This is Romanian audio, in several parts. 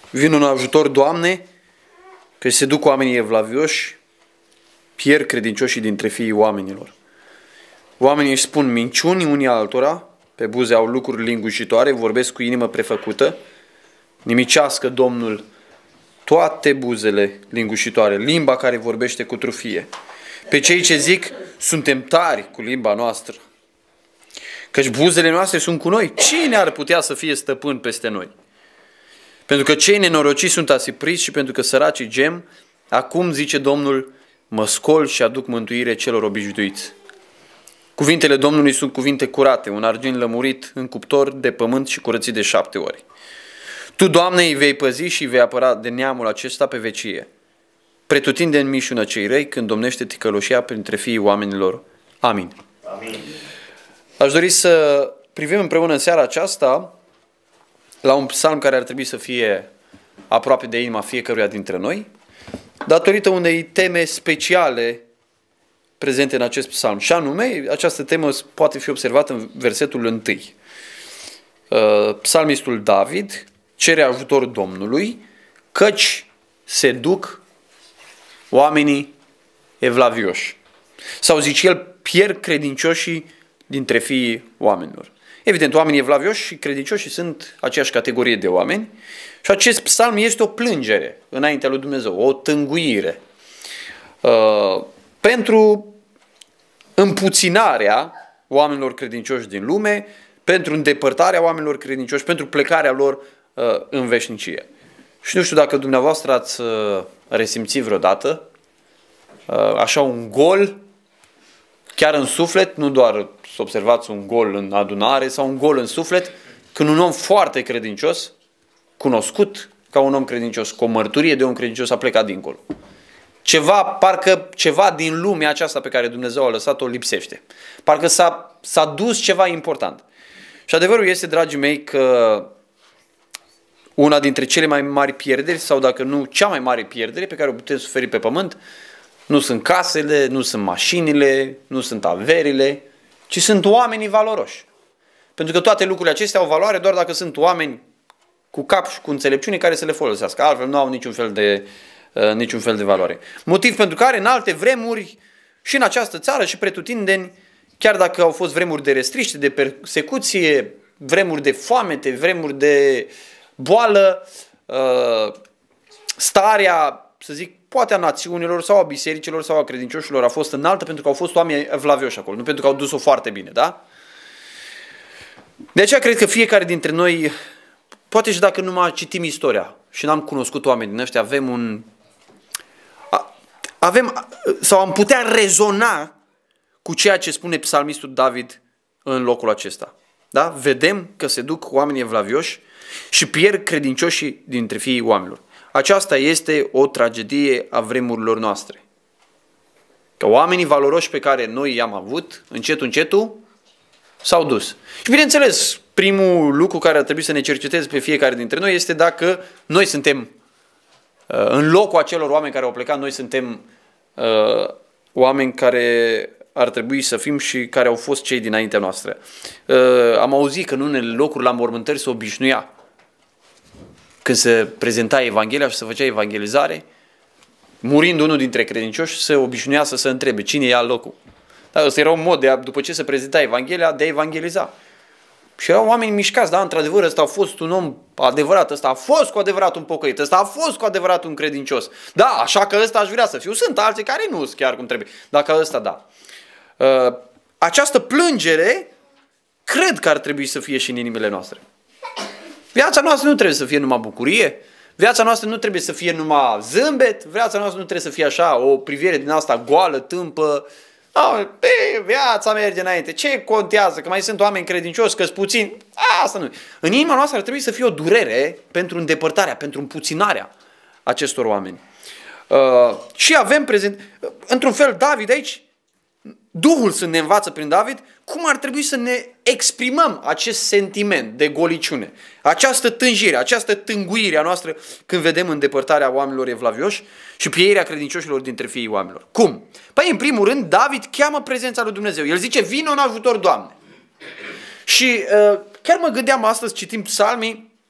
Vino în ajutor, Doamne, că se duc oamenii evlavioși, pierd credincioșii dintre fiii oamenilor. Oamenii își spun minciuni unii altora, pe buze au lucruri lingușitoare, vorbesc cu inimă prefăcută, nimicească Domnul toate buzele lingușitoare, limba care vorbește cu trufie. Pe cei ce zic, suntem tari cu limba noastră, căci buzele noastre sunt cu noi. Cine ar putea să fie stăpân peste noi? Pentru că cei nenorociți sunt asipriți și pentru că săracii gem, acum, zice Domnul, mă scol și aduc mântuire celor obișnuiți. Cuvintele Domnului sunt cuvinte curate, un argint lămurit în cuptor de pământ și curățit de 7 ori. Tu, Doamne, îi vei păzi și îi vei apăra de neamul acesta pe vecie. Pretutindeni mișună cei răi când domnește ticăloșia printre fiii oamenilor. Amin. Amin. Aș dori să privim împreună în seara aceasta la un psalm care ar trebui să fie aproape de inima fiecăruia dintre noi, datorită unei teme speciale prezente în acest psalm. Și anume, această temă poate fi observată în versetul 1. Psalmistul David cere ajutor Domnului, căci se duc oamenii evlavioși. Sau zice el, pierd credincioșii dintre fiii oamenilor. Evident, oamenii evlavioși și credincioșii sunt aceeași categorie de oameni și acest psalm este o plângere înaintea lui Dumnezeu, o tânguire pentru împuținarea oamenilor credincioși din lume, pentru îndepărtarea oamenilor credincioși, pentru plecarea lor în veșnicie. Și nu știu dacă dumneavoastră ați resimțit vreodată așa un gol, chiar în suflet, nu doar să observați un gol în adunare sau un gol în suflet, când un om foarte credincios, cunoscut ca un om credincios, cu o mărturie de om credincios, a plecat dincolo. Parcă ceva din lumea aceasta pe care Dumnezeu a lăsat-o lipsește. Parcă s-a dus ceva important. Și adevărul este, dragii mei, că una dintre cele mai mari pierderi, sau dacă nu cea mai mare pierdere pe care o putem suferi pe pământ, nu sunt casele, nu sunt mașinile, nu sunt averile, ci sunt oamenii valoroși. Pentru că toate lucrurile acestea au valoare doar dacă sunt oameni cu cap și cu înțelepciune care să le folosească. Altfel nu au niciun fel de valoare. Motiv pentru care în alte vremuri și în această țară și pretutindeni, chiar dacă au fost vremuri de restriște, de persecuție, vremuri de foamete, vremuri de boală, starea, să zic, poate a națiunilor sau a bisericilor sau a credincioșilor a fost înaltă pentru că au fost oameni evlavioși acolo, nu pentru că au dus-o foarte bine, da? De aceea cred că fiecare dintre noi, poate și dacă numai citim istoria și n-am cunoscut oameni din ăștia, sau am putea rezona cu ceea ce spune psalmistul David în locul acesta. Da? Vedem că se duc oamenii evlavioși și pierd credincioșii dintre fiii oamenilor. Aceasta este o tragedie a vremurilor noastre. Că oamenii valoroși pe care noi i-am avut, încetul s-au dus. Și bineînțeles, primul lucru care ar trebui să ne cerceteze pe fiecare dintre noi este dacă noi suntem în locul acelor oameni care au plecat, noi suntem oameni care ar trebui să fim și care au fost cei dinaintea noastră. Am auzit că în unele locuri la mormântări se obișnuia când se prezenta Evanghelia și se făcea evangelizare, murind unul dintre credincioși, se obișnuia să se întrebe cine ia locul. Dar ăsta era un mod, după ce se prezenta Evanghelia, de a evangeliza. Și erau oameni mișcați, da, într-adevăr, ăsta a fost un om adevărat, ăsta a fost cu adevărat un pocăit, ăsta a fost cu adevărat un credincios. Da, așa că ăsta aș vrea să fiu. Sunt alții care nu sunt chiar cum trebuie, dacă ăsta da. Această plângere, cred că ar trebui să fie și în inimile noastre. Viața noastră nu trebuie să fie numai bucurie, viața noastră nu trebuie să fie numai zâmbet, viața noastră nu trebuie să fie așa, o privire din asta goală, tâmpă. Viața merge înainte, ce contează, că mai sunt oameni credincioși, că-s puțini, asta nu. În inima noastră ar trebui să fie o durere pentru îndepărtarea, pentru împuținarea acestor oameni. Și avem prezent, într-un fel, David aici, Duhul Sfânt ne învață prin David cum ar trebui să ne exprimăm acest sentiment de goliciune, această tânjire, această tânguire a noastră când vedem îndepărtarea oamenilor evlavioși și pieirea credincioșilor dintre fiii oamenilor. Cum? Păi, în primul rând, David cheamă prezența lui Dumnezeu. El zice, vină în ajutor, Doamne. Și chiar mă gândeam astăzi, citind psalmii,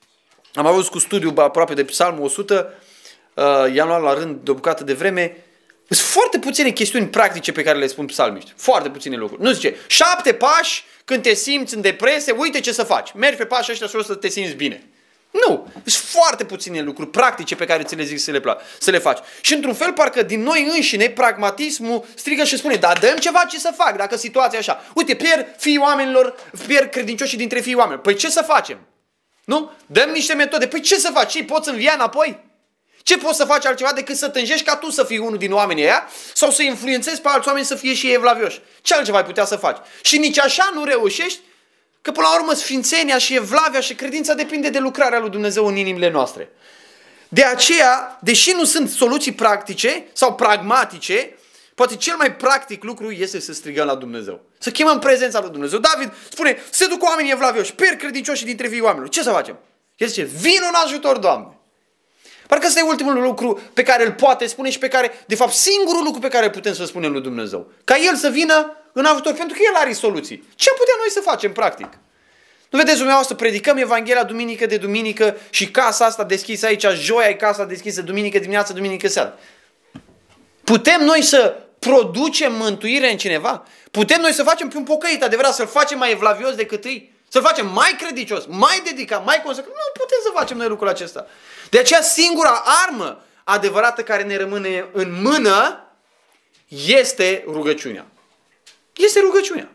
am avut cu studiu aproape de Psalmul 100, i-am luat la rând de o bucată de vreme. Sunt foarte puține chestiuni practice pe care le spun psalmiști. Foarte puține lucruri. Nu zice, 7 pași când te simți în depresie, uite ce să faci. Mergi pe pașii ăștia și o să te simți bine. Nu. Sunt foarte puține lucruri practice pe care ți le zic să le faci. Și într-un fel, parcă din noi înșine, pragmatismul strigă și spune, da, dăm ceva ce să fac dacă situația e așa. Uite, pierd credincioșii dintre fiii oamenilor. Păi ce să facem? Nu? Dăm niște metode. Păi ce să faci? Poți învia înapoi? Ce poți să faci altceva decât să tânjești ca tu să fii unul din oamenii ăia sau să influențezi pe alți oameni să fie și ei evlavioși? Ce altceva ai putea să faci? Și nici așa nu reușești, că până la urmă sfințenia și evlavia și credința depinde de lucrarea lui Dumnezeu în inimile noastre. De aceea, deși nu sunt soluții practice sau pragmatice, poate cel mai practic lucru este să strigăm la Dumnezeu. Să chemăm prezența lui Dumnezeu. David spune, se duc oamenii evlavioși, pierd credincioșii dintre fiii oamenilor. Ce să facem? El zice, vino în ajutor, Doamne. Parcă ăsta e ultimul lucru pe care îl poate spune și pe care, de fapt, singurul lucru pe care îl putem să spunem lui Dumnezeu. Ca El să vină în ajutor, pentru că El are soluții. Ce putem noi să facem, practic? Nu vedeți, dumneavoastră, predicăm Evanghelia duminică de duminică și casa asta deschisă aici, joia e casa deschisă duminică dimineață, duminică seara. Putem noi să producem mântuire în cineva? Putem noi să facem pe un pocăit adevărat, să-l facem mai evlavios decât ei? Să-l facem mai credincios, mai dedicat, mai consecrat? Nu putem să facem noi lucrul acesta. De aceea singura armă adevărată care ne rămâne în mână este rugăciunea. Este rugăciunea.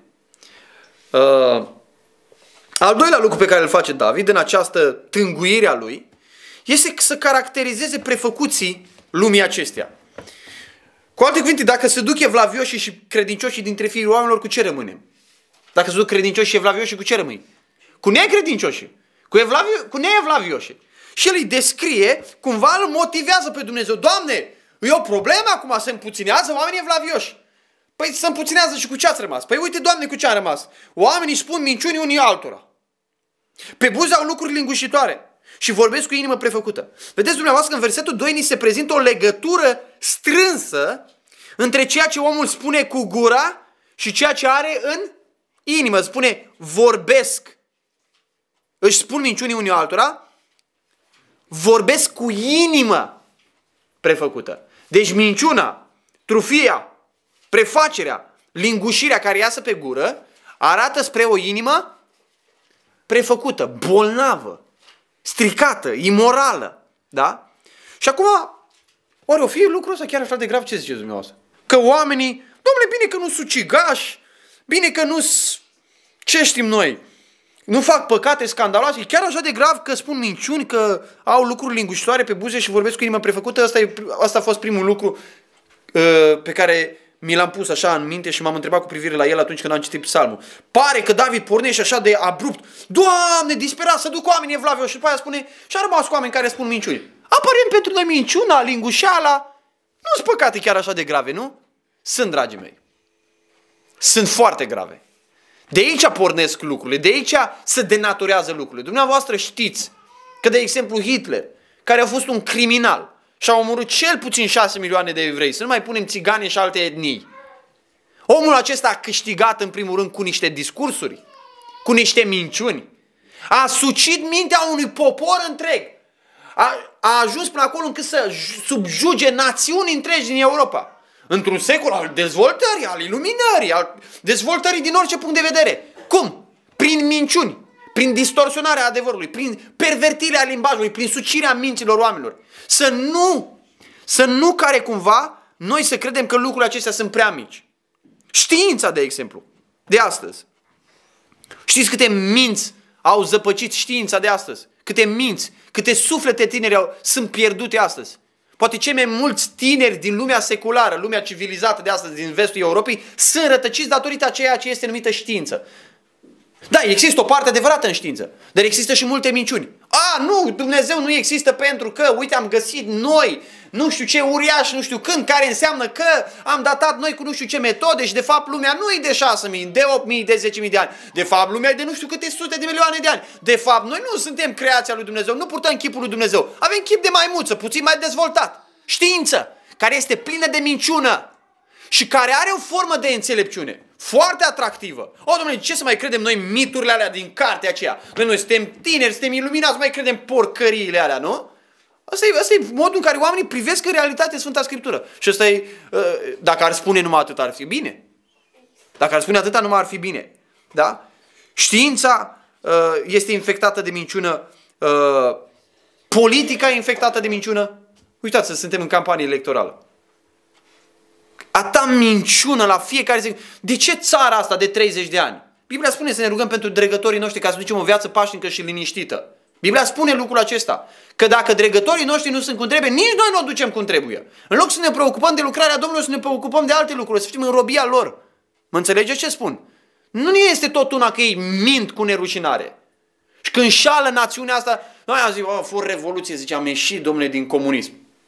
Al doilea lucru pe care îl face David în această tânguire a lui este să caracterizeze prefăcuții lumii acesteia. Cu alte cuvinte, dacă se duc evlavioșii și credincioșii dintre fiii oamenilor, cu ce rămânem? Dacă se duc credincioșii și evlavioșii, cu ce rămâi? Cu necredincioșii, cu neevlavioșii. Și el îi descrie, cumva îl motivează pe Dumnezeu. Doamne, e o problemă acum, se împuținează oamenii evlavioși. Păi se împuținează și cu ce ați rămas? Păi uite, Doamne, cu ce am rămas? Oamenii spun minciuni unii altora. Pe buze au lucruri lingușitoare și vorbesc cu inimă prefăcută. Vedeți dumneavoastră că în versetul 2 ni se prezintă o legătură strânsă între ceea ce omul spune cu gura și ceea ce are în inimă. Spune, vorbesc. Își spun minciunii unii altora, vorbesc cu inimă prefăcută. Deci minciuna, trufia, prefacerea, lingușirea care iasă pe gură arată spre o inimă prefăcută, bolnavă, stricată, imorală. Da? Și acum, oare o fi lucrul ăsta chiar așa de grav? Ce ziceți dumneavoastră? Că oamenii, domnule, bine că nu sunt ucigași, bine că nu sunt, ce știm noi, nu fac păcate scandaloase, e chiar așa de grav că spun minciuni, că au lucruri lingușitoare pe buze și vorbesc cu inima prefăcută. Asta a fost primul lucru pe care mi l-am pus așa în minte și m-am întrebat cu privire la el atunci când am citit psalmul. Pare că David pornește așa de abrupt. Doamne, disperat, să duc oamenii evlavioși. Și după aia spune, și-a rămas cu oameni care spun minciuni. Aparent pentru noi minciuna, lingușeala, nu sunt păcate chiar așa de grave, nu? Sunt, dragii mei. Sunt foarte grave. De aici pornesc lucrurile, de aici se denaturează lucrurile. Dumneavoastră știți că, de exemplu, Hitler, care a fost un criminal și a omorât cel puțin 6 milioane de evrei, să nu mai punem țigani și alte etnii. Omul acesta a câștigat în primul rând cu niște discursuri, cu niște minciuni. A sucit mintea unui popor întreg. A ajuns până acolo încât să subjuge națiuni întregi din Europa. Într-un secol al dezvoltării, al iluminării, al dezvoltării din orice punct de vedere. Cum? Prin minciuni, prin distorsionarea adevărului, prin pervertirea limbajului, prin sucirea minților oamenilor. Să nu care cumva noi să credem că lucrurile acestea sunt prea mici. Știința, de exemplu, de astăzi. Știți câte minți au zăpăcit știința de astăzi? Câte minți, câte suflete tineri sunt pierdute astăzi? Poate cei mai mulți tineri din lumea seculară, lumea civilizată de astăzi, din vestul Europei, sunt rătăciți datorită a ceea ce este numită știință. Da, există o parte adevărată în știință, dar există și multe minciuni. Nu, Dumnezeu nu există pentru că, uite, am găsit noi, nu știu ce uriaș, nu știu când, care înseamnă că am datat noi cu nu știu ce metode și de fapt lumea nu e de 6.000, de 8.000, de 10.000 de ani. De fapt lumea e de nu știu câte sute de milioane de ani. De fapt noi nu suntem creația lui Dumnezeu, nu purtăm chipul lui Dumnezeu. Avem chip de maimuță, puțin mai dezvoltat. Știință, care este plină de minciună. și care are o formă de înțelepciune foarte atractivă. O, domnule, ce să mai credem noi miturile alea din cartea aceea? Noi suntem tineri, suntem iluminați, mai credem porcăriile alea, nu? Asta e modul în care oamenii privesc în realitate Sfânta Scriptură. Și asta e, dacă ar spune numai atât, ar fi bine. Dacă ar spune atâta, numai ar fi bine. Da? Știința este infectată de minciună, politica e infectată de minciună. Uitați, suntem în campanie electorală. Atâta minciună la fiecare zi. De ce țara asta de 30 de ani? Biblia spune să ne rugăm pentru dregătorii noștri ca să ducem o viață pașnică și liniștită. Biblia spune lucrul acesta. Că dacă dregătorii noștri nu sunt cum trebuie, nici noi nu o ducem cum trebuie. În loc să ne preocupăm de lucrarea Domnului, să ne preocupăm de alte lucruri, să fim în robia lor. Mă înțelegeți ce spun? Nu este tot una că ei mint cu nerușinare. Și când șală națiunea asta, noi am zis, fur revoluție, zice, am ieșit, domnule, din comunism.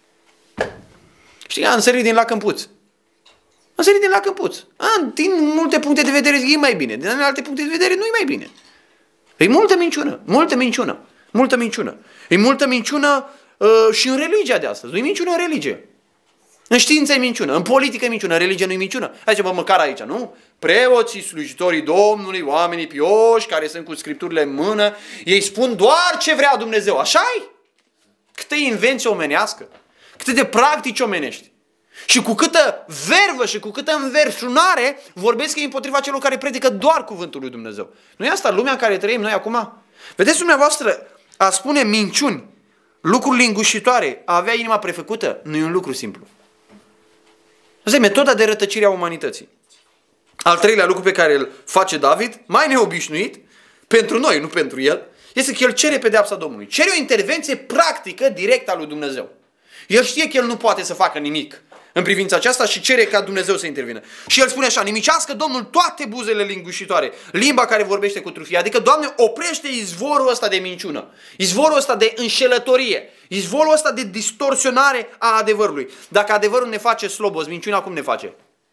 Știi, am sărit din lac în puț. Am sărit din lac în puț. Din multe puncte de vedere e mai bine, din alte puncte de vedere nu e mai bine. E multă minciună, multă minciună, multă minciună. E multă minciună și în religia de astăzi. Nu e minciună în religie. În știință e minciună, în politică e minciună, în religie nu e minciună. Hai să măcar aici, nu? Preoții, slujitorii Domnului, oamenii pioși care sunt cu scripturile în mână, ei spun doar ce vrea Dumnezeu. Așa-i? Câtă invenție omenească, câte de practici omenești. Și cu câtă vervă și cu câtă înverșunare vorbesc ei împotriva celor care predică doar cuvântul lui Dumnezeu. Nu e asta lumea în care trăim noi acum? Vedeți dumneavoastră, a spune minciuni, lucruri lingușitoare, a avea inima prefăcută, nu e un lucru simplu. Asta e metoda de rătăcire a umanității. Al treilea lucru pe care îl face David, mai neobișnuit, pentru noi, nu pentru el, este că el cere pedeapsa Domnului. Cere o intervenție practică, directă a lui Dumnezeu. El știe că el nu poate să facă nimic în privința aceasta și cere ca Dumnezeu să intervină. Și el spune așa, nimicească Domnul toate buzele lingușitoare, limba care vorbește cu trufie. Adică, Doamne, oprește izvorul ăsta de minciună, izvorul ăsta de înșelătorie, izvorul ăsta de distorsionare a adevărului. Dacă adevărul ne face slobos, minciuna cum ne face?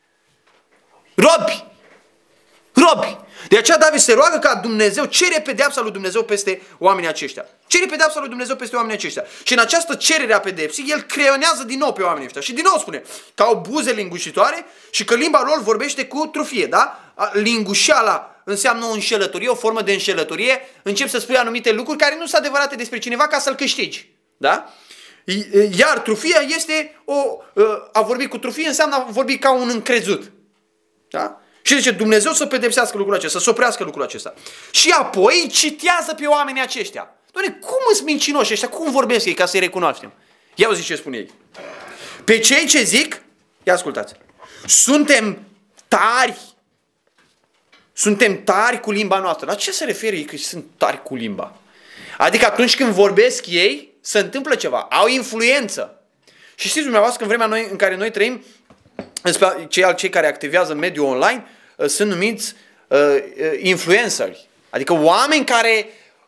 Robi! Robi! De aceea David se roagă ca Dumnezeu, cere pedeapsa lui Dumnezeu peste oamenii aceștia. Cere pedeapsa lui Dumnezeu peste oamenii aceștia. Și în această cerere a pedepsii, el creionează din nou pe oamenii ăștia. Și din nou spune că au buze lingușitoare și că limba lor vorbește cu trufie. Da? Lingușeala înseamnă o înșelătorie, o formă de înșelătorie. Încep să spui anumite lucruri care nu sunt adevărate despre cineva ca să-l câștigi. Da? Iar trufia este a vorbi cu trufie înseamnă a vorbi ca un încrezut. Da? Și zice Dumnezeu să pedepsească lucrul acesta, să oprească lucrul acesta. Și apoi citează pe oamenii aceștia. Doamne, cum sunt mincinoși ăștia? Cum vorbesc ei ca să-i recunoaștem? Ia auzi ce spune ei. Pe cei ce zic, ia ascultați, suntem tari cu limba noastră. La ce se referă ei că sunt tari cu limba? Adică atunci când vorbesc ei, se întâmplă ceva, au influență. Și știți dumneavoastră că în vremea în care noi trăim, cei care activează în mediul online sunt numiți influenceri. Adică oameni care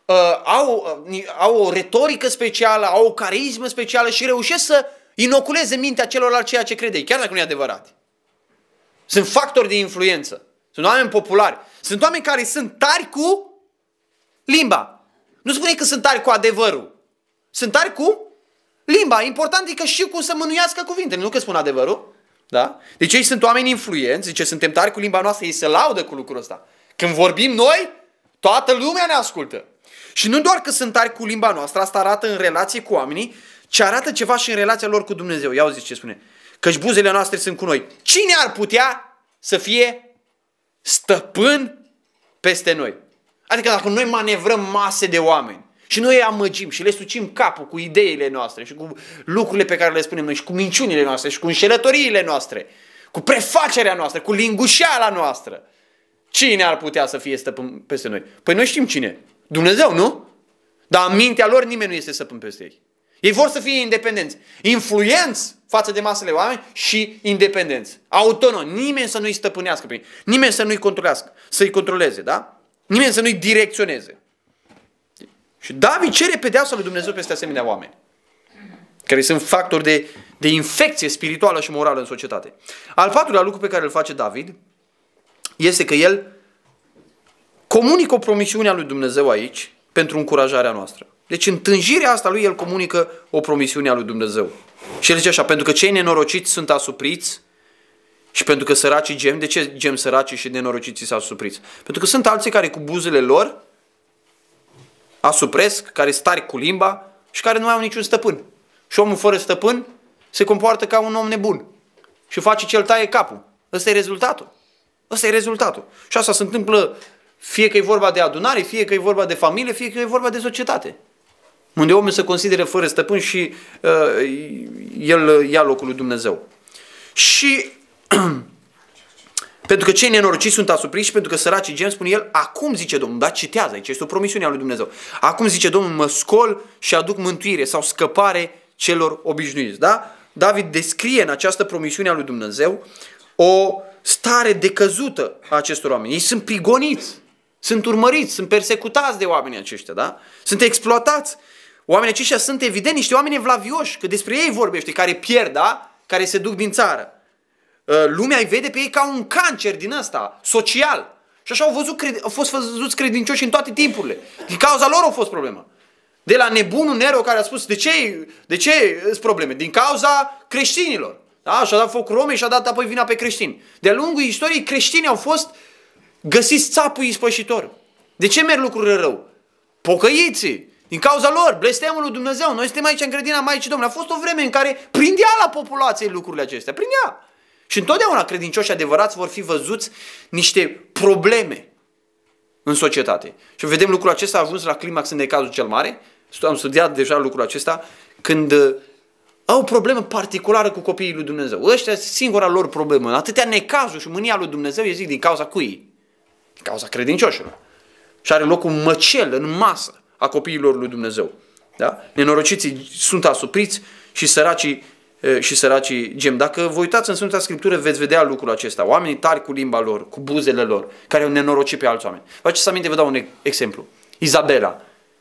au o retorică specială, au o carismă specială și reușesc să inoculeze mintea celorlalți ceea ce crede ei, chiar dacă nu e adevărat. Sunt factori de influență. Sunt oameni populari. Sunt oameni care sunt tari cu limba. Nu spune că sunt tari cu adevărul. Sunt tari cu limba. Important e că știu cum să mânuiască cuvintele, nu că spun adevărul. Da? Deci ei sunt oameni influenți, zice, suntem tari cu limba noastră, ei se laudă cu lucrul ăsta. Când vorbim noi, toată lumea ne ascultă. Și nu doar că sunt tari cu limba noastră, asta arată în relație cu oamenii, ci arată ceva și în relația lor cu Dumnezeu. Ia auziți ce spune. Căci buzele noastre sunt cu noi. Cine ar putea să fie stăpân peste noi? Adică dacă noi manevrăm mase de oameni și noi îi amăgim și le sucim capul cu ideile noastre și cu lucrurile pe care le spunem noi și cu minciunile noastre și cu înșelătoriile noastre, cu prefacerea noastră, cu lingușeala noastră, cine ar putea să fie stăpân peste noi? Păi noi știm cine. Dumnezeu, nu? Dar în mintea lor nimeni nu este stăpân peste ei. Ei vor să fie independenți. Influenți față de masele oameni și independenți. Autonomi. Nimeni să nu-i stăpânească pe ei. Nimeni să nu-i controlească. Să-i controleze, da? Nimeni să nu-i direcționeze. Și David cere pedeapsa lui Dumnezeu peste asemenea oameni, care sunt factori de infecție spirituală și morală în societate. Al patrulea lucru pe care îl face David este că el comunică o promisiune a lui Dumnezeu aici pentru încurajarea noastră. Deci în tânjirea asta lui el comunică o promisiune a lui Dumnezeu. Și el zice așa, pentru că cei nenorociți sunt asupriți Și pentru că săracii gem, de ce gem săracii și nenorociții s-au supriți? Pentru că sunt alții care cu buzele lor asupresc, care stari cu limba și care nu mai au niciun stăpân. Și omul fără stăpân se comportă ca un om nebun și face ce îl taie capul. Ăsta e rezultatul. Ăsta e rezultatul. Și asta se întâmplă fie că e vorba de adunare, fie că e vorba de familie, fie că e vorba de societate. Unde omul se consideră fără stăpân și el ia locul lui Dumnezeu. Și pentru că cei nenorociți sunt asupriți și pentru că săracii gem, spune el, acum zice Domnul, dar citează aici, este o promisiune a lui Dumnezeu. Acum zice Domnul, mă scol și aduc mântuire sau scăpare celor obișnuiți. Da? David descrie în această promisiune a lui Dumnezeu o stare decăzută a acestor oameni. Ei sunt prigoniți, sunt urmăriți, sunt persecutați de oamenii aceștia, da? Sunt exploatați. Oamenii aceștia sunt evident niște oameni evlavioși, că despre ei vorbește, care pierd, da? Care se duc din țară. Lumea îi vede pe ei ca un cancer din ăsta, social. Și așa au fost văzuți credincioși în toate timpurile. Din cauza lor au fost problemă. De la nebunul Nero care a spus, de ce sunt probleme? Din cauza creștinilor. Da? Și-a dat foc Romei și a dat apoi vina pe creștini. De-a lungul istoriei, creștinii au fost găsiți țapul ispășitor. De ce merg lucrurile rău? Pocăiții. Din cauza lor, blestemul lui Dumnezeu. Noi suntem aici în grădina Maicii Domnului. A fost o vreme în care prindea la populație lucrurile acestea. Prindea. Și întotdeauna credincioși adevărați vor fi văzuți niște probleme în societate. Și vedem lucrul acesta a ajuns la climax în necazul cel mare. Am studiat deja lucrul acesta când au o problemă particulară cu copiii lui Dumnezeu. Ăștia sunt singura lor problemă. Atâtea necazuri și mânia lui Dumnezeu, eu zic, din cauza cui? Din cauza credincioșilor. Și are loc un măcel în masă a copiilor lui Dumnezeu. Da? Nenorociții sunt asupriți și săracii gem. Dacă vă uitați în Sfânta Scriptură, veți vedea lucrul acesta. Oamenii tari cu limba lor, cu buzele lor, care au nenorocit pe alți oameni. Faceți aminte, vă dau un exemplu. Izabela.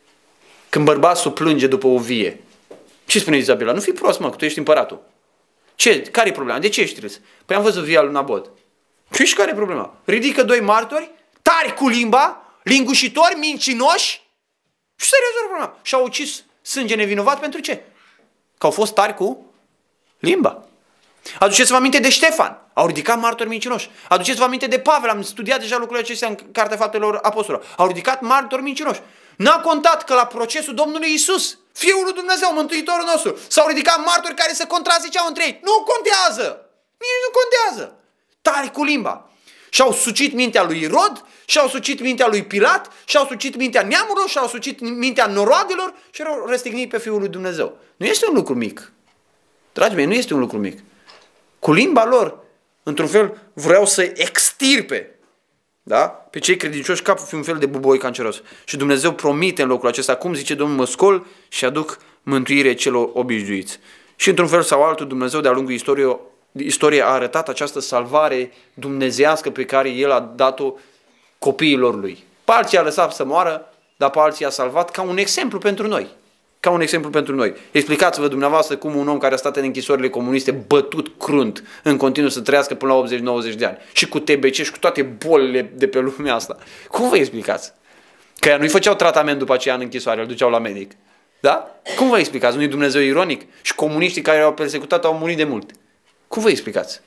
Când bărbatul plânge după o vie. Ce spune Izabela? Nu fi prost, mă, că tu ești împăratul. Care e problema? De ce ești trist? Păi am văzut via lui Nabot. Și care e problema? Ridică doi martori, tari cu limba, lingușitori, mincinoși și se rezolvă problema. Și au ucis sânge nevinovat pentru ce? Că au fost tari cu limba. Aduceți-vă aminte de Ștefan. Au ridicat martori mincinoși. Aduceți-vă aminte de Pavel. Am studiat deja lucrurile acestea în Cartea Faptelor Apostolilor. Au ridicat martori mincinoși. N-a contat că la procesul Domnului Iisus, Fiul lui Dumnezeu, Mântuitorul nostru, s-au ridicat martori care se contraziceau între ei. Nu contează! Nici nu contează! Tari cu limba. Și-au sucit mintea lui Irod, și-au sucit mintea lui Pilat, și-au sucit mintea neamurilor, și-au sucit mintea noroadelor și au răstignit pe Fiul lui Dumnezeu. Nu este un lucru mic. Dragii mei, nu este un lucru mic. Cu limba lor, într-un fel, vreau să extirpe, da? Pe cei credincioși capul fi un fel de buboi canceros. Și Dumnezeu promite în locul acesta, cum zice Domnul, mă scol și aduc mântuire celor obișnuiți. Și într-un fel sau altul, Dumnezeu de-a lungul istoriei a arătat această salvare dumnezeiască pe care El a dat-o copiilor Lui. Pe alții a lăsat să moară, dar pe alții a salvat ca un exemplu pentru noi. Ca un exemplu pentru noi. Explicați-vă dumneavoastră cum un om care a stat în închisorile comuniste bătut crunt în continuu să trăiască până la 80-90 de ani și cu TBC și cu toate bolile de pe lumea asta. Cum vă explicați? Că ea nu-i făceau tratament după aceea în închisoare, îl duceau la medic. Da? Cum vă explicați? Nu-i Dumnezeu ironic? Și comuniștii care au persecutat au murit de mult. Cum vă explicați?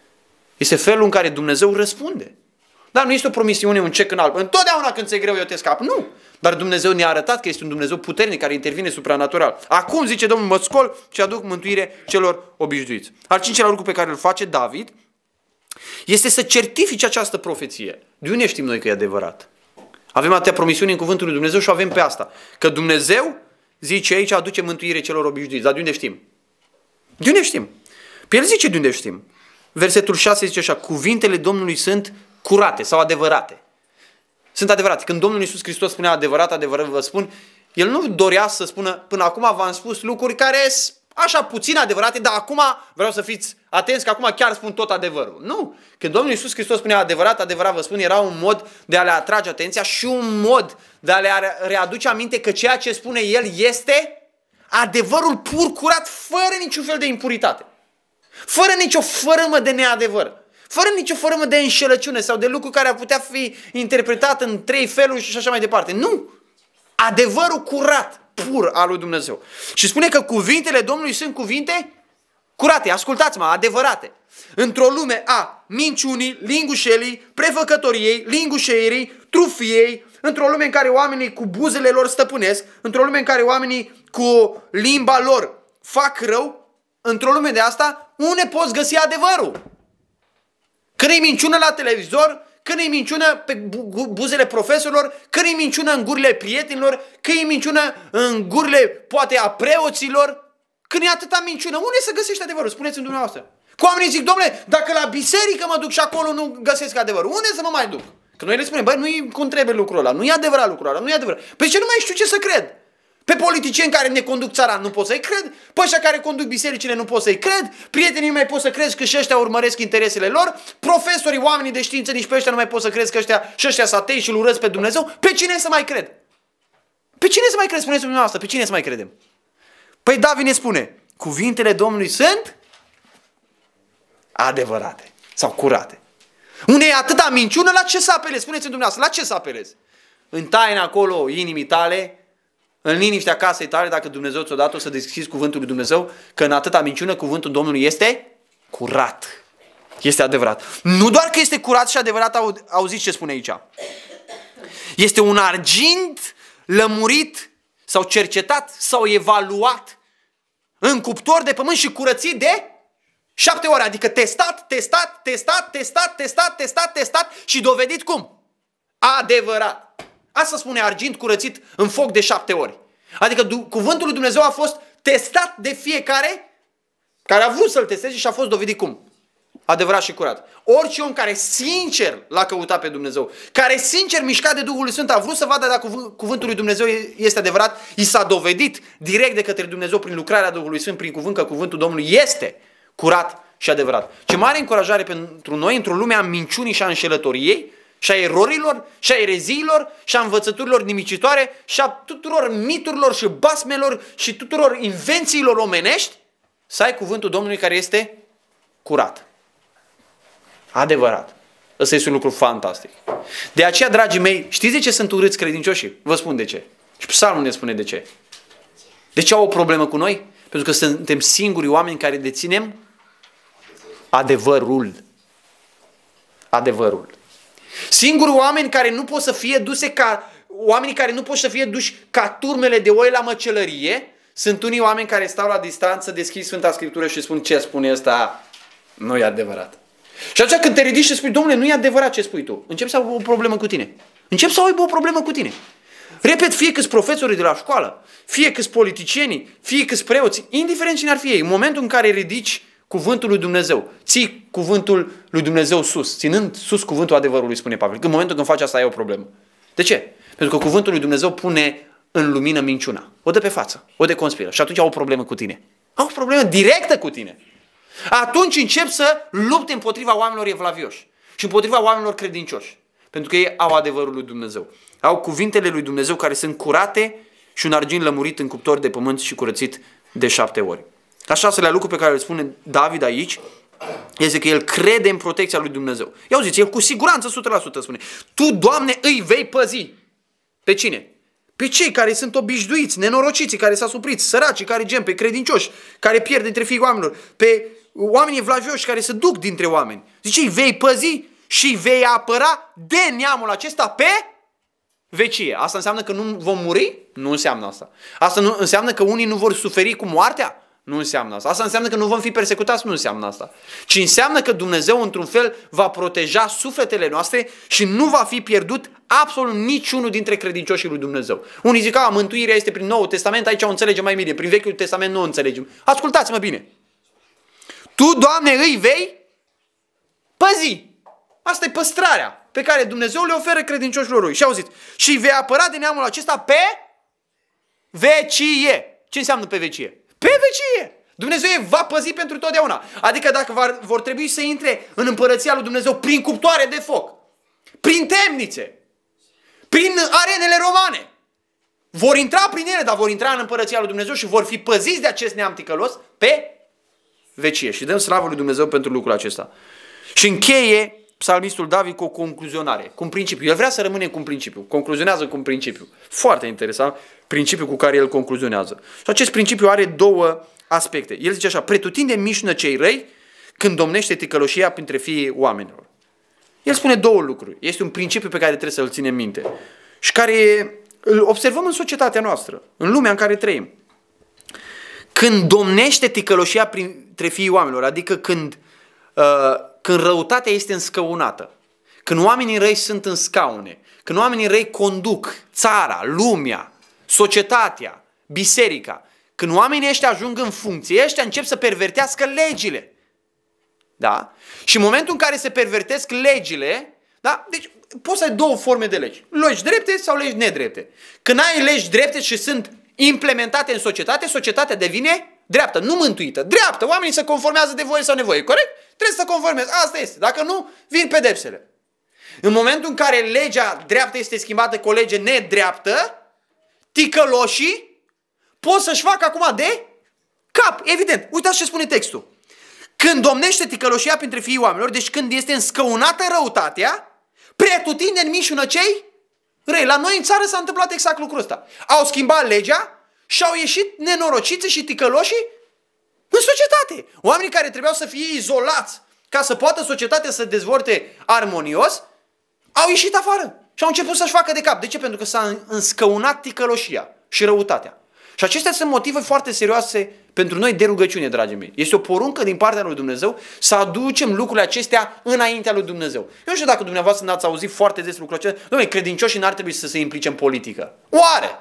Este felul în care Dumnezeu răspunde. Dar nu este o promisiune, un cec în alb. Întotdeauna când ți-e greu eu te scap. Nu. Dar Dumnezeu ne-a arătat că este un Dumnezeu puternic care intervine supranatural. Acum, zice Domnul, mă scol și aduc mântuire celor obișnuiți. Al cincilea lucru pe care îl face David este să certifice această profeție. De unde știm noi că e adevărat? Avem atâtea promisiuni în cuvântul lui Dumnezeu și o avem pe asta. Că Dumnezeu, zice aici, aduce mântuire celor obișnuiți. Dar de unde știm? De unde știm? Pe el zice de unde știm. Versetul 6 zice așa, cuvintele Domnului sunt curate sau adevărate. Sunt adevărate. Când Domnul Iisus Hristos spunea adevărat, adevărat vă spun, El nu dorea să spună, până acum v-am spus lucruri care sunt așa puțin adevărate, dar acum vreau să fiți atenți că acum chiar spun tot adevărul. Nu. Când Domnul Iisus Hristos spunea adevărat, adevărat vă spun, era un mod de a le atrage atenția și un mod de a le readuce aminte că ceea ce spune El este adevărul pur, curat, fără niciun fel de impuritate. Fără nicio fărâmă de neadevăr. Fără nicio formă de înșelăciune sau de lucru care ar putea fi interpretat în 3 feluri și așa mai departe. Nu! Adevărul curat, pur al lui Dumnezeu. Și spune că cuvintele Domnului sunt cuvinte curate, ascultați-mă, adevărate. Într-o lume a minciunii, lingușelii, prefăcătoriei, lingușeirii, trufiei, într-o lume în care oamenii cu buzele lor stăpânesc, într-o lume în care oamenii cu limba lor fac rău, într-o lume de asta, unde poți găsi adevărul? Când e minciună la televizor, când e minciună pe buzele profesorilor, când e minciună în gurile prietenilor, când e minciună în gurile, poate, a preoților, când e atâta minciună, unde să găsești adevărul? Spuneți-mi dumneavoastră. Cu oamenii zic, domnule, dacă la biserică mă duc și acolo nu găsesc adevărul, unde să mă mai duc? Că noi le spunem, băi, nu-i cum trebuie lucrul ăla, nu e adevărat lucrul ăla, nu e adevărat. Păi ce nu mai știu ce să cred? Pe politicieni care ne conduc țara nu pot să-i cred, pe ăștia care conduc bisericile nu pot să-i cred, prietenii nu mai pot să crezi că și ăștia urmăresc interesele lor, profesorii, oamenii de știință, nici pe ăștia nu mai pot să crezi că ăștia sunt atei și îl urăsc pe Dumnezeu. Pe cine să mai cred? Pe cine să mai cred? Spuneți-mi dumneavoastră, pe cine să mai credem? Păi David ne spune, cuvintele Domnului sunt adevărate sau curate. Unde e atâta minciună, la ce să apelezi? Spuneți-mi dumneavoastră, la ce să apelezi? În taina acolo inimii tale, în liniștea casei tale, dacă Dumnezeu ți-o dat, o să deschizi cuvântul lui Dumnezeu, că în atâta minciună cuvântul Domnului este curat. Este adevărat. Nu doar că este curat și adevărat, auziți ce spune aici. Este un argint lămurit sau cercetat sau evaluat în cuptor de pământ și curățit de 7 ore. Adică testat și dovedit cum? Adevărat. Asta spune argint curățit în foc de 7 ori. Adică cuvântul lui Dumnezeu a fost testat de fiecare care a vrut să-l testeze și a fost dovedit cum? Adevărat și curat. Orice om care sincer l-a căutat pe Dumnezeu, care sincer mișcat de Duhul Sfânt a vrut să vadă dacă cuvântul lui Dumnezeu este adevărat, i s-a dovedit direct de către Dumnezeu prin lucrarea Duhului Sfânt, prin cuvânt, că cuvântul Domnului este curat și adevărat. Ce mare încurajare pentru noi într-o lume a minciunii și a înșelătoriei, și a erorilor, și a ereziilor, și a învățăturilor nimicitoare, și a tuturor miturilor și basmelor și tuturor invențiilor omenești, să ai cuvântul Domnului care este curat. Adevărat. Ăsta este un lucru fantastic. De aceea, dragii mei, știți de ce sunt urâți credincioșii? Vă spun de ce. Și Psalmul ne spune de ce. De ce au o problemă cu noi? Pentru că suntem singurii oameni care deținem adevărul. Adevărul. Singurii oameni care nu pot să fie oamenii care nu pot să fie duși ca turmele de oi la măcelărie, sunt unii oameni care stau la distanță, deschid Sfânta Scriptură și spun ce spune ăsta, nu e adevărat. Și atunci când te ridici și spui, domnule, nu e adevărat ce spui tu, începi să ai o problemă cu tine. Începi să ai o problemă cu tine. Repet, fie că-s profesorii de la școală, fie că-s politicienii, fie că-s preoții, indiferent cine ar fi ei, în momentul în care ridici cuvântul lui Dumnezeu, ții cuvântul lui Dumnezeu sus, ținând sus cuvântul adevărului, spune Pavel. În momentul când faci asta, ai o problemă. De ce? Pentru că cuvântul lui Dumnezeu pune în lumină minciuna. O dă pe față, o deconspiră și atunci au o problemă cu tine. Au o problemă directă cu tine. Atunci încep să lupte împotriva oamenilor evlavioși și împotriva oamenilor credincioși. Pentru că ei au adevărul lui Dumnezeu. Au cuvintele lui Dumnezeu care sunt curate și un argint lămurit în cuptor de pământ și curățit de 7 ori. A 6-lea lucru pe care îl spune David aici este că el crede în protecția lui Dumnezeu. Ia auziți, el cu siguranță 100% spune: Tu, Doamne, îi vei păzi. Pe cine? Pe cei care sunt obișnuiți, nenorociții, care s-au suprit, săracii care gem, pe credincioși, care pierd dintre fiii oamenilor, pe oamenii evlavioși care se duc dintre oameni. Zice, îi vei păzi și îi vei apăra de neamul acesta pe vecie. Asta înseamnă că nu vom muri? Nu înseamnă asta. Asta nu înseamnă că unii nu vor suferi cu moartea? Nu înseamnă asta. Asta înseamnă că nu vom fi persecutați? Nu înseamnă asta. Ci înseamnă că Dumnezeu, într-un fel, va proteja sufletele noastre și nu va fi pierdut absolut niciunul dintre credincioșii lui Dumnezeu. Unii zic, mântuirea este prin Noul Testament, aici o înțelegem mai bine. Prin Vechiul Testament nu o înțelegem. Ascultați-mă bine. Tu, Doamne, îi vei păzi. Asta e păstrarea pe care Dumnezeu le oferă credincioșilor lui. Și auziți, și vei apăra de neamul acesta pe vecie. Ce înseamnă pe vecie? Pe vecie! Dumnezeu va păzi pentru totdeauna. Adică dacă vor trebui să intre în împărăția lui Dumnezeu prin cuptoare de foc, prin temnițe, prin arenele romane, vor intra prin ele, dar vor intra în împărăția lui Dumnezeu și vor fi păziți de acest neam ticălos pe vecie. Și dăm slavă lui Dumnezeu pentru lucrul acesta. Și încheie psalmistul David cu o concluzionare, cu un principiu. El vrea să rămâne cu un principiu. Concluzionează cu un principiu. Foarte interesant. principiu cu care el concluzionează. Și acest principiu are două aspecte. El zice așa, pretutindeni mișună cei răi când domnește ticăloșia printre fiii oamenilor. El spune două lucruri. Este un principiu pe care trebuie să-l ținem minte și care îl observăm în societatea noastră, în lumea în care trăim. Când domnește ticăloșia printre fiii oamenilor, adică când răutatea este înscăunată, când oamenii răi sunt în scaune, când oamenii răi conduc țara, lumea, societatea, biserica, când oamenii ăștia ajung în funcție, ăștia încep să pervertească legile. Da? Și în momentul în care se pervertesc legile, da? Deci poți să ai două forme de legi. Legi drepte sau legi nedrepte. Când ai legi drepte și sunt implementate în societate, societatea devine dreaptă, nu mântuită. Dreaptă, oamenii se conformează de voie sau nevoie, corect? Trebuie să se conformeze, asta este. Dacă nu, vin pedepsele. În momentul în care legea dreaptă este schimbată cu o lege nedreaptă, ticăloșii pot să-și facă acum de cap. Evident, uitați ce spune textul. Când domnește ticăloșia printre fiii oamenilor, deci când este înscăunată răutatea, pretutindeni mișună cei răi. La noi în țară s-a întâmplat exact lucrul ăsta. Au schimbat legea și au ieșit nenorociți și ticăloșii în societate. Oamenii care trebuiau să fie izolați ca să poată societatea să dezvolte armonios, au ieșit afară și au început să-și facă de cap. De ce? Pentru că s-a înscăunat ticăloșia și răutatea. Și acestea sunt motive foarte serioase pentru noi de rugăciune, dragii mei. Este o poruncă din partea lui Dumnezeu să aducem lucrurile acestea înaintea lui Dumnezeu. Eu nu știu dacă dumneavoastră n-ați auzit foarte des lucrul acesta. Dom'le, credincioșii n-ar trebui să se implice în politică. Oare?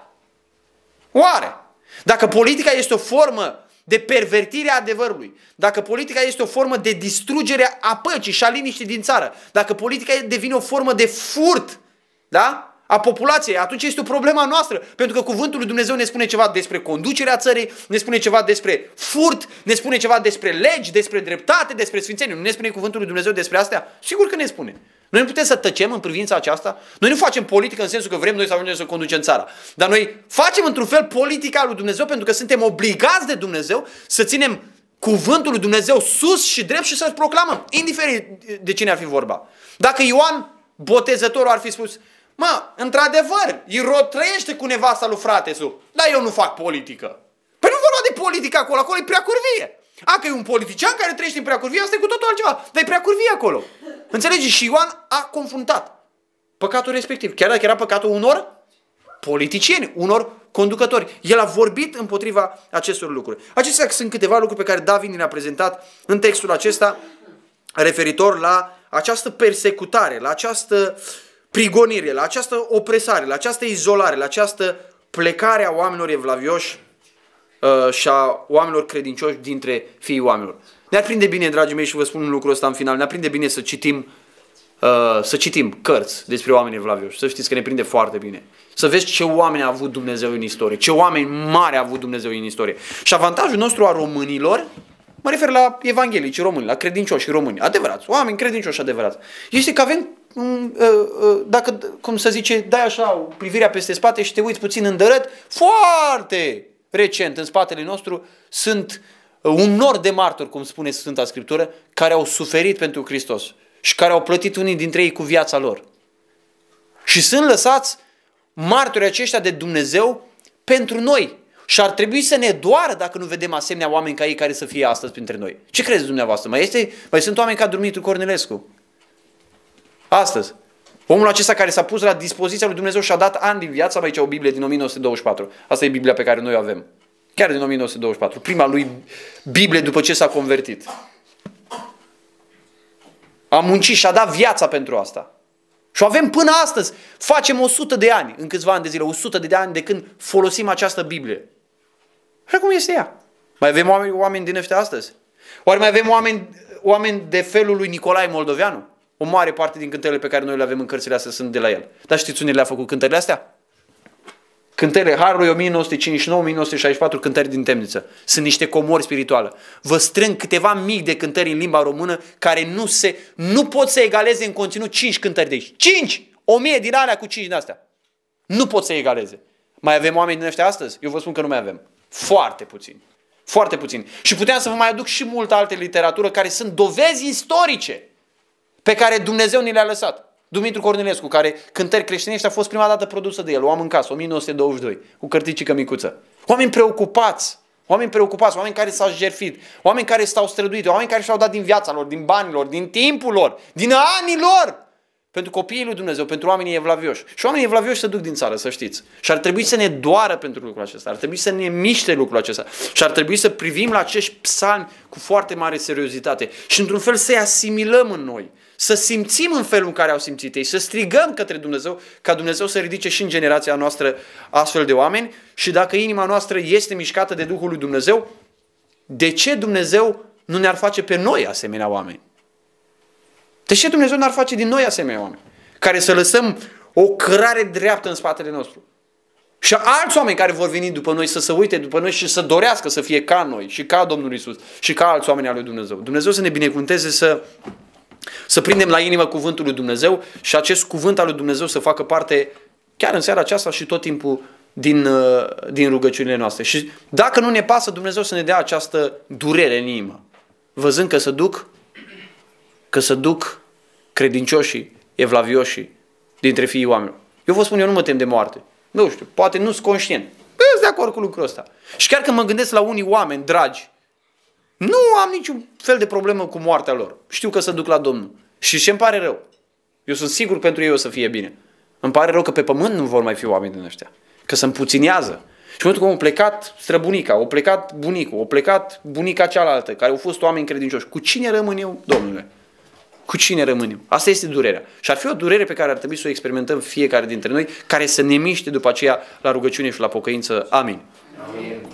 Oare? Dacă politica este o formă de pervertire a adevărului, dacă politica este o formă de distrugere a păcii și a liniștii din țară, dacă politica devine o formă de furt, da? A populației, atunci este o problemă noastră. Pentru că cuvântul lui Dumnezeu ne spune ceva despre conducerea țării, ne spune ceva despre furt, ne spune ceva despre legi, despre dreptate, despre sfințenie. Nu ne spune cuvântul lui Dumnezeu despre astea? Sigur că ne spune. Noi nu putem să tăcem în privința aceasta. Noi nu facem politică în sensul că vrem noi să ajungem să conducem țara. Dar noi facem într-un fel politica lui Dumnezeu pentru că suntem obligați de Dumnezeu să ținem cuvântul lui Dumnezeu sus și drept și să-l proclamăm, indiferent de cine ar fi vorba. Dacă Ioan Botezătorul ar fi spus: mă, într-adevăr, Irod trăiește cu nevasta lui fratesul, dar eu nu fac politică. Păi nu vorba de politică acolo, acolo e prea curvie. Că e un politician care trăiește în prea curvie, asta e cu totul altceva, dar e prea curvie acolo. Înțelegeți? Și Ioan a confruntat păcatul respectiv, chiar dacă era păcatul unor politicieni, unor conducători. El a vorbit împotriva acestor lucruri. Acestea sunt câteva lucruri pe care David ne-a prezentat în textul acesta referitor la această persecutare, la această prigonire, la această opresare, la această izolare, la această plecare a oamenilor evlavioși și a oamenilor credincioși dintre fiii oamenilor. Ne-ar prinde bine, dragii mei, și vă spun un lucru ăsta în final, ne-ar prinde bine să citim cărți despre oameni evlavioși. Să știți că ne prinde foarte bine. Să vezi ce oameni a avut Dumnezeu în istorie, ce oameni mari a avut Dumnezeu în istorie. Și avantajul nostru a românilor, mă refer la evanghelici români, la credincioși români, adevărați, oameni credincioși adevărați, este că avem, dacă, cum să zice, dai așa privirea peste spate și te uiți puțin în dărăt, foarte recent în spatele nostru sunt un nor de martori, cum spune Sfânta Scriptură, care au suferit pentru Hristos și care au plătit unii dintre ei cu viața lor. Și sunt lăsați martorii aceștia de Dumnezeu pentru noi. Și ar trebui să ne doară dacă nu vedem asemenea oameni ca ei care să fie astăzi printre noi. Ce credeți dumneavoastră? Mai sunt oameni ca Dumitru Cornilescu. Astăzi. Omul acesta care s-a pus la dispoziția lui Dumnezeu și a dat ani din viața, aici o Biblie din 1924. Asta e Biblia pe care noi o avem. Chiar din 1924. Prima lui Biblie după ce s-a convertit. A muncit și a dat viața pentru asta. Și o avem până astăzi. Facem 100 de ani, în câțiva ani de zile, 100 de ani de când folosim această Biblie. Și cum este ea? Mai avem oameni din ăștia astăzi? Oare mai avem oameni de felul lui Nicolae Moldoveanu? O mare parte din cântările pe care noi le avem în cărțile astea sunt de la el. Dar știți unde le-a făcut cântările astea? Cântările Harului 1959-1964, cântări din temniță. Sunt niște comori spirituale. Vă strâng câteva mii de cântări în limba română care nu pot să egaleze în conținut 5 cântări de aici. 5! 1000 din alea cu 5 din astea. Nu pot să egaleze. Mai avem oameni din ăștia astăzi? Eu vă spun că nu mai avem. Foarte puțini. Foarte puțini. Și puteam să vă mai aduc și multă altă literatură care sunt dovezi istorice pe care Dumnezeu ni le-a lăsat. Dumitru Cornilescu, care cântări creștinești a fost prima dată produsă de el, o am în casă, 1922, cu cărticică micuță. Oameni preocupați, oameni care s-au jertfit, oameni care s-au străduit, oameni care și-au dat din viața lor, din banii lor, din timpul lor, din anii lor, pentru copiii lui Dumnezeu, pentru oamenii evlavioși. Și oamenii evlavioși se duc din țară, să știți. Și ar trebui să ne doară pentru lucrul acesta, ar trebui să ne miște lucrul acesta și ar trebui să privim la acești psalmi cu foarte mare seriozitate și într-un fel să-i asimilăm în noi, să simțim în felul în care au simțit ei, să strigăm către Dumnezeu, ca Dumnezeu să ridice și în generația noastră astfel de oameni și dacă inima noastră este mișcată de Duhul lui Dumnezeu, de ce Dumnezeu nu ne-ar face pe noi asemenea oameni? De ce Dumnezeu n-ar face din noi asemenea oameni? Care să lăsăm o cărare dreaptă în spatele nostru. Și alți oameni care vor veni după noi să se uite după noi și să dorească să fie ca noi și ca Domnul Iisus și ca alți oameni al lui Dumnezeu. Dumnezeu să ne binecuvânteze să prindem la inimă cuvântul lui Dumnezeu și acest cuvânt al lui Dumnezeu să facă parte chiar în seara aceasta și tot timpul din rugăciunile noastre. Și dacă nu ne pasă, Dumnezeu să ne dea această durere în inimă, văzând că se duc credincioșii, evlavioșii dintre fiii oamenilor. Eu vă spun, eu nu mă tem de moarte. Nu știu, poate nu sunt conștient. Sunt de acord cu lucrul ăsta. Și chiar când mă gândesc la unii oameni dragi, nu am niciun fel de problemă cu moartea lor. Știu că se duc la Domnul. Și îmi pare rău. Eu sunt sigur pentru ei o să fie bine. Îmi pare rău că pe pământ nu vor mai fi oameni din ăștia. Că se împuținează. Și în momentul că au plecat străbunica, au plecat bunicul, au plecat bunica cealaltă, care au fost oameni credincioși. Cu cine rămân eu, Domnule? Cu cine rămân eu? Asta este durerea. Și ar fi o durere pe care ar trebui să o experimentăm fiecare dintre noi, care să ne miște după aceea la rugăciune și la pocăință. Amin. Amin.